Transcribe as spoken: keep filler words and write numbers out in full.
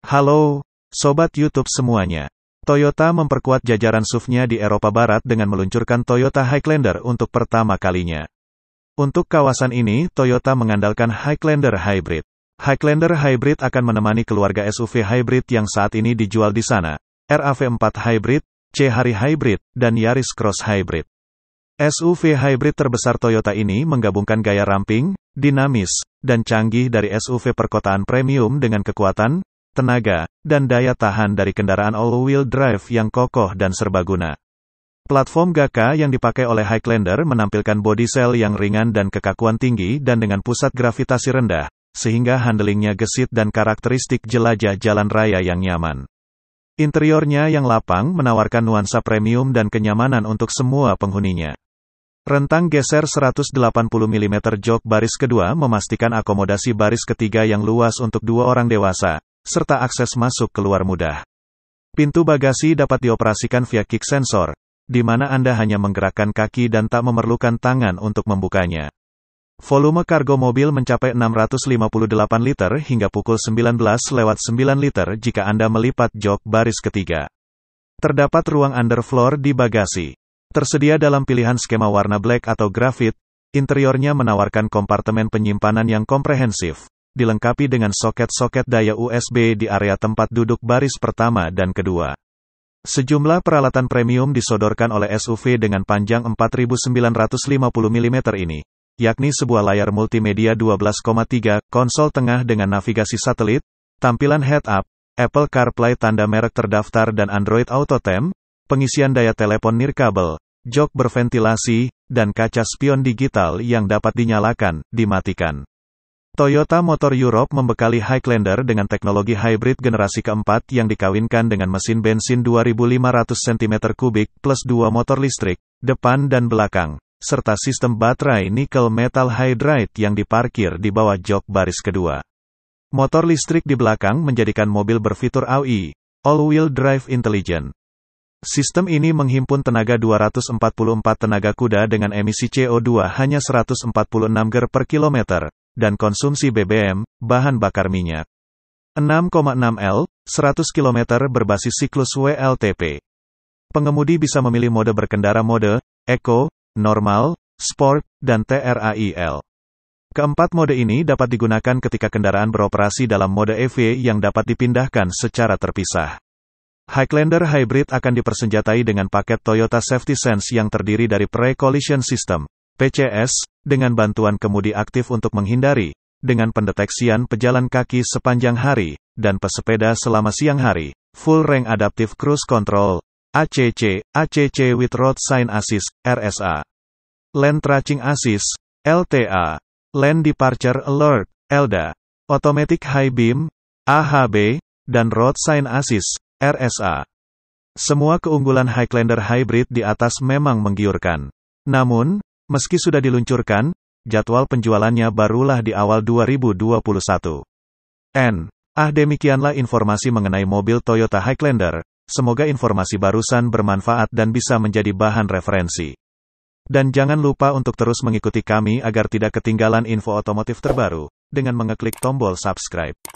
Halo, Sobat YouTube semuanya. Toyota memperkuat jajaran S U V-nya di Eropa Barat dengan meluncurkan Toyota Highlander untuk pertama kalinya. Untuk kawasan ini, Toyota mengandalkan Highlander Hybrid. Highlander Hybrid akan menemani keluarga S U V Hybrid yang saat ini dijual di sana, R A V empat Hybrid, C-Hari Hybrid, dan Yaris Cross Hybrid. S U V hybrid terbesar Toyota ini menggabungkan gaya ramping, dinamis, dan canggih dari S U V perkotaan premium dengan kekuatan, tenaga, dan daya tahan dari kendaraan all-wheel drive yang kokoh dan serbaguna. Platform G A K A yang dipakai oleh Highlander menampilkan body cell yang ringan dan kekakuan tinggi dan dengan pusat gravitasi rendah, sehingga handlingnya gesit dan karakteristik jelajah jalan raya yang nyaman. Interiornya yang lapang menawarkan nuansa premium dan kenyamanan untuk semua penghuninya. Rentang geser seratus delapan puluh milimeter jok baris kedua memastikan akomodasi baris ketiga yang luas untuk dua orang dewasa, serta akses masuk keluar mudah. Pintu bagasi dapat dioperasikan via kick sensor, di mana Anda hanya menggerakkan kaki dan tak memerlukan tangan untuk membukanya. Volume kargo mobil mencapai enam ratus lima puluh delapan liter hingga pukul sembilan belas lewat sembilan liter jika Anda melipat jok baris ketiga. Terdapat ruang underfloor di bagasi. Tersedia dalam pilihan skema warna black atau graphite, interiornya menawarkan kompartemen penyimpanan yang komprehensif, dilengkapi dengan soket-soket daya U S B di area tempat duduk baris pertama dan kedua. Sejumlah peralatan premium disodorkan oleh S U V dengan panjang empat ribu sembilan ratus lima puluh milimeter ini, yakni sebuah layar multimedia dua belas koma tiga, konsol tengah dengan navigasi satelit, tampilan head-up, Apple CarPlay tanda merek terdaftar dan Android Auto Theme, pengisian daya telepon nirkabel, jok berventilasi, dan kaca spion digital yang dapat dinyalakan, dimatikan. Toyota Motor Europe membekali Highlander dengan teknologi hybrid generasi keempat yang dikawinkan dengan mesin bensin dua ribu lima ratus sentimeter kubik plus dua motor listrik, depan dan belakang, serta sistem baterai nikel metal hydride yang diparkir di bawah jok baris kedua. Motor listrik di belakang menjadikan mobil berfitur A W I, All-Wheel Drive Intelligent. Sistem ini menghimpun tenaga dua ratus empat puluh empat tenaga kuda dengan emisi C O dua hanya seratus empat puluh enam gram per kilometer, dan konsumsi B B M, bahan bakar minyak, enam koma enam liter, seratus kilometer berbasis siklus W L T P. Pengemudi bisa memilih mode berkendara mode, Eco, Normal, Sport, dan Trail. Keempat mode ini dapat digunakan ketika kendaraan beroperasi dalam mode E V yang dapat dipindahkan secara terpisah. Highlander Hybrid akan dipersenjatai dengan paket Toyota Safety Sense yang terdiri dari Pre-Collision System, P C S, dengan bantuan kemudi aktif untuk menghindari, dengan pendeteksian pejalan kaki sepanjang hari, dan pesepeda selama siang hari, Full Range Adaptive Cruise Control, A C C, A C C with Road Sign Assist, R S A. Lane Tracking Assist, L T A. Lane Departure Alert, L D A. Automatic High Beam, A H B, dan Road Sign Assist, R S A. Semua keunggulan Highlander Hybrid di atas memang menggiurkan. Namun, meski sudah diluncurkan, jadwal penjualannya barulah di awal dua ribu dua puluh satu. N. Ah demikianlah informasi mengenai mobil Toyota Highlander, semoga informasi barusan bermanfaat dan bisa menjadi bahan referensi. Dan jangan lupa untuk terus mengikuti kami agar tidak ketinggalan info otomotif terbaru, dengan mengeklik tombol subscribe.